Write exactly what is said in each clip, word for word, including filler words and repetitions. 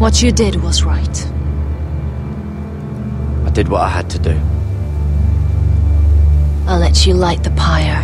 What you did was right. I did what I had to do. I'll let you light the pyre.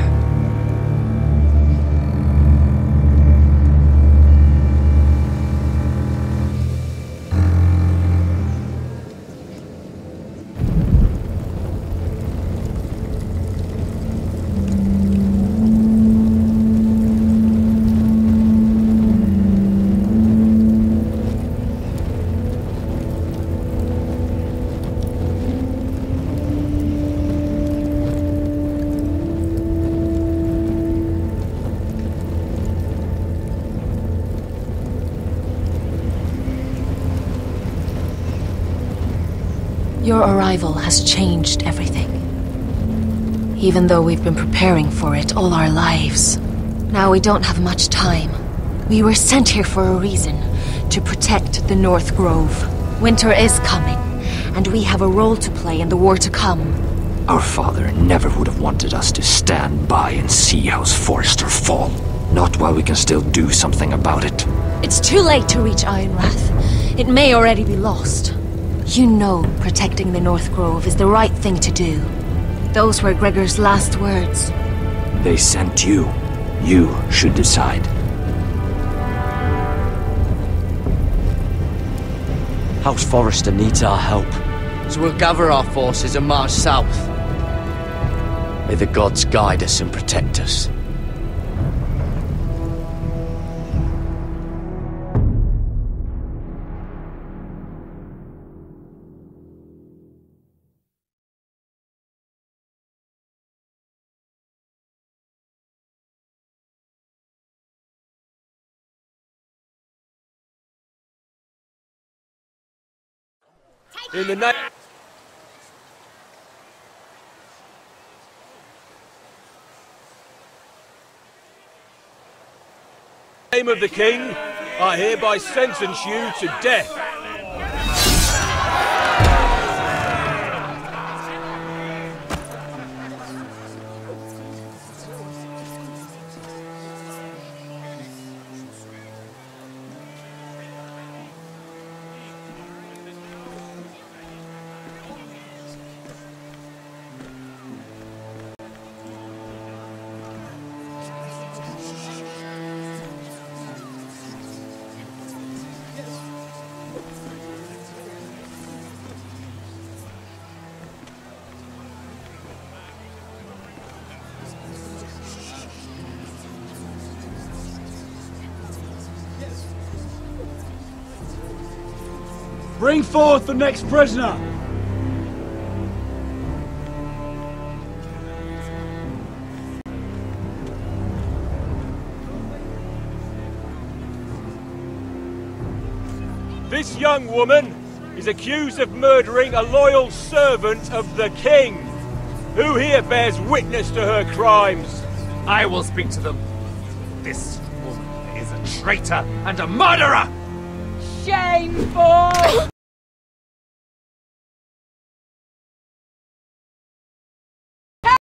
Your arrival has changed everything. Even though we've been preparing for it all our lives. Now we don't have much time. We were sent here for a reason. To protect the North Grove. Winter is coming, and we have a role to play in the war to come. Our father never would have wanted us to stand by and see House Forrester fall. Not while we can still do something about it. It's too late to reach Ironrath. It may already be lost. You know protecting the North Grove is the right thing to do. Those were Gregor's last words. They sent you. You should decide. House Forrester needs our help. So we'll gather our forces and march south. May the gods guide us and protect us. In the name... name of the King, I hereby sentence you to death. Bring forth the next prisoner! This young woman is accused of murdering a loyal servant of the King. Who here bears witness to her crimes? I will speak to them. This woman is a traitor and a murderer! Shameful!